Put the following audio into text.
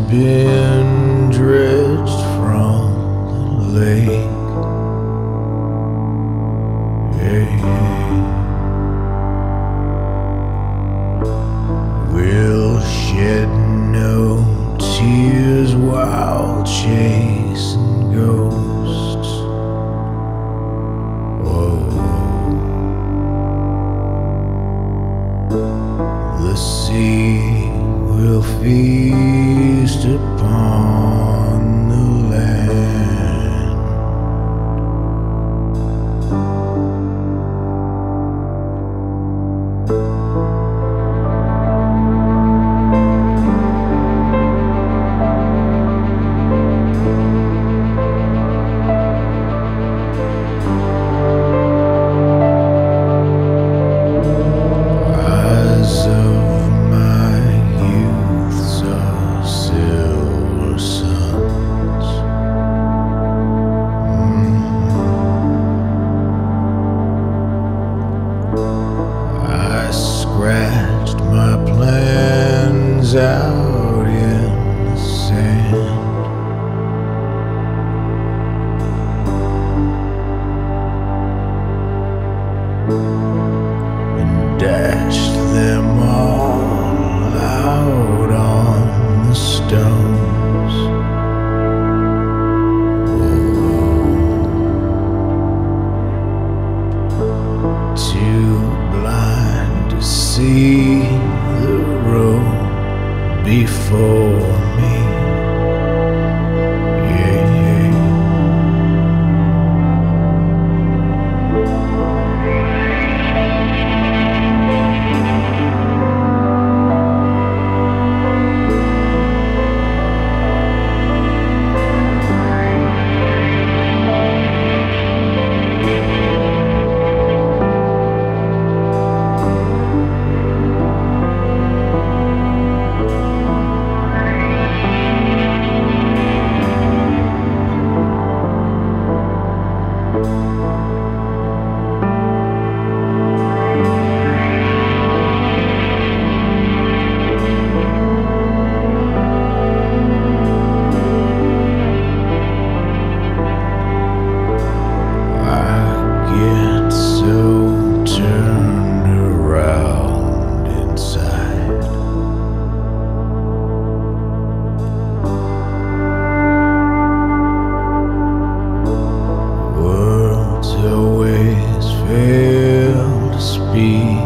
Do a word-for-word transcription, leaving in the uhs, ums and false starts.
been dredged from the lake. Hey, hey. We'll shed no tears while chasing ghosts. Whoa. The sea will feast upon the land. Eyes of my youth saw silver suns. Mm. I scratched my plans out in the sand. And dashed them all out on the stones. Whoa. Too blind to see the road before me. Yeah, yeah. Always fail to speak.